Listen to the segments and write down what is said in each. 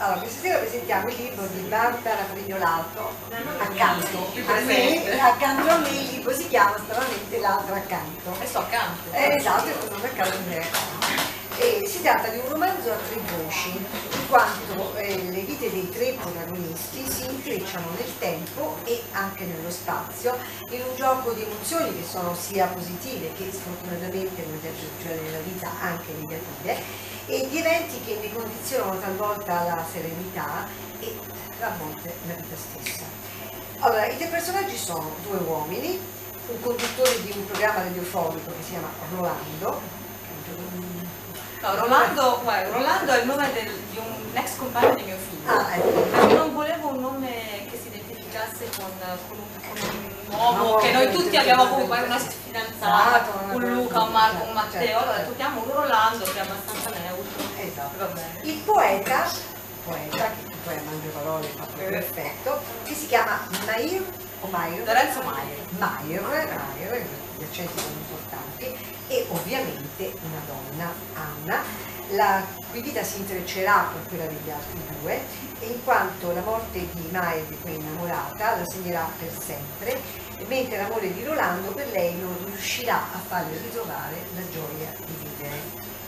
Allora, questa sera presentiamo il libro di Barbara Prignolato, accanto a me il libro si chiama stranamente L'altro accanto. E sto accanto. Esatto, è un nome accanto di me. E si tratta di un romanzo a tre voci, in quanto le vite dei tre protagonisti si intrecciano nel tempo e anche nello spazio in un gioco di emozioni che sono sia positive che sfortunatamente, come sempre succede nella vita, anche negative, e di eventi che ne condizionano talvolta la serenità e a volte la vita stessa. Allora, i tre personaggi sono due uomini, un conduttore di un programma radiofonico che si chiama Rolando. No, Rolando è il nome di un ex compagno di mio figlio. Perché non volevo un nome che si identificasse con un uomo che noi tutti abbiamo avuto, magari una fidanzata, un Luca, un Marco, un Matteo. Allora togliamo un Rolando che è abbastanza neutro. Esatto. Il poeta, che poi a mangia parole fa perfetto, che si chiama Lorenzo Maier. Gli accenti sono importanti, e ovviamente una donna, Anna, la cui vita si intreccerà con quella degli altri due, e in quanto la morte di Maier, di quella innamorata, la segnerà per sempre, mentre l'amore di Rolando per lei non riuscirà a farle ritrovare la gioia di vivere.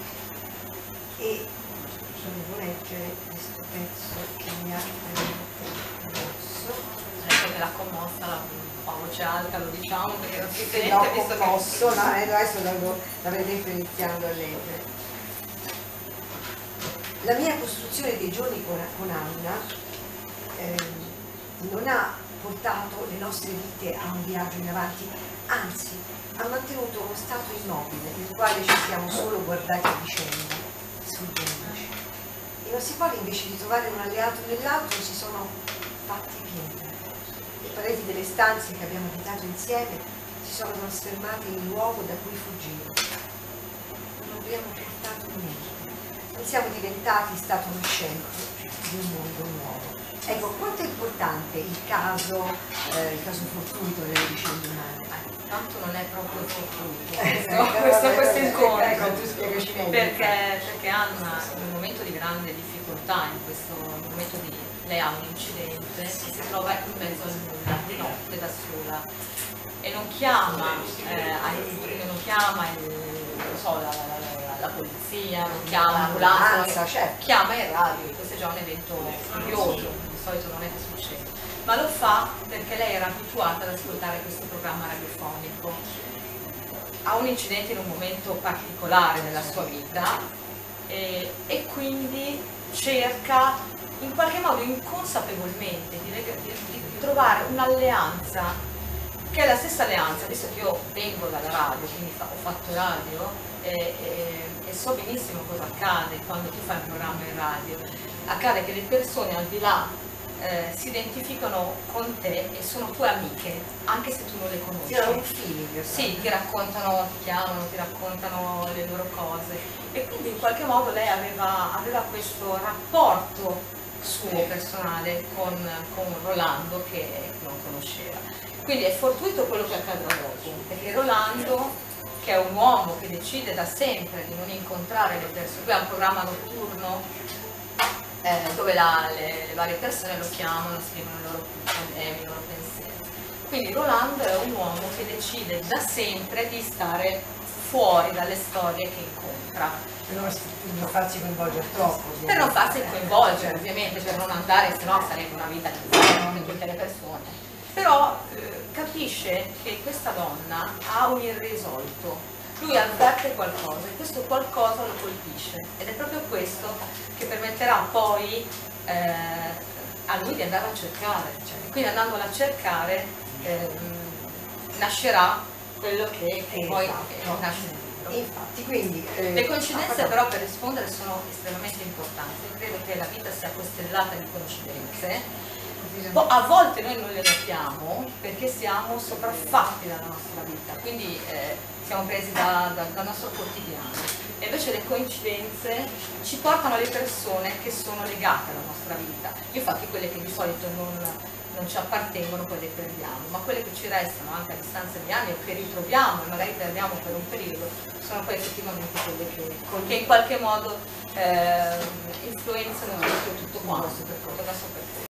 E volevo leggere questo pezzo che mi ha veramente mosso. Me l'ha commossa a voce alta, lo diciamo perché non si sente. L'ho commosso, ma adesso l'avrete iniziando a leggere. La mia costruzione dei giorni con Anna non ha portato le nostre vite a un viaggio in avanti, anzi ha mantenuto uno stato immobile nel quale ci siamo solo guardati a vicenda, sfuggendoci. I nostri cuori, invece di trovare un alleato nell'altro, si sono fatti pietra. Le pareti delle stanze che abbiamo abitato insieme si sono trasformate in luogo da cui fuggire. Non abbiamo portato niente. Non siamo diventati stato nascente di un mondo nuovo. Ecco, quanto è importante il caso fortuito delle vicende umane. Tanto non è proprio fortuito questo incontro. Perché Anna, in un momento di grande difficoltà, in questo momento lei ha un incidente e si trova in mezzo al nulla, di notte, da sola, e non chiama la polizia, non chiama l'ambulanza, chiama il radio. Questo è già un evento curioso, di solito non è che succede, ma lo fa perché lei era abituata ad ascoltare questo programma radiofonico. Ha un incidente in un momento particolare della sua vita e quindi cerca in qualche modo inconsapevolmente di trovare un'alleanza che è la stessa alleanza, visto che io vengo dalla radio, quindi ho fatto radio e so benissimo cosa accade quando tu fai un programma in radio. Accade che le persone al di là si identificano con te e sono tue amiche, anche se tu non le conosci. C'era un feeling. Sì, ti raccontano, ti chiamano, ti raccontano le loro cose, e quindi in qualche modo lei aveva questo rapporto suo personale con Rolando che non conosceva. Quindi è fortuito quello che accadrà dopo, perché Rolando, che è un uomo che decide da sempre di non incontrare le persone, lui ha un programma notturno dove le varie persone lo chiamano, scrivono i loro pensieri. Quindi Rolando è un uomo che decide da sempre di stare fuori dalle storie che incontra. Per non farsi coinvolgere troppo. Per non farsi coinvolgere, ovviamente, per non andare, sennò sarebbe una vita di zero per tutte le persone. Però capisce che questa donna ha un irrisolto. Lui avverte qualcosa e questo qualcosa lo colpisce, ed è proprio questo che permetterà poi a lui di andare a cercare. Quindi andandolo a cercare nascerà quello che poi nasce nel libro. Infatti, quindi le coincidenze però, per rispondere, sono estremamente importanti. Io credo che la vita sia costellata di coincidenze. A volte noi non le notiamo perché siamo sopraffatti dalla nostra vita, quindi siamo presi dal nostro quotidiano, e invece le coincidenze ci portano alle persone che sono legate alla nostra vita. Infatti quelle che di solito non ci appartengono poi le perdiamo, ma quelle che ci restano anche a distanza di anni o che ritroviamo e magari perdiamo per un periodo sono poi effettivamente quelle che in qualche modo influenzano tutto quanto, tutto questo percorso.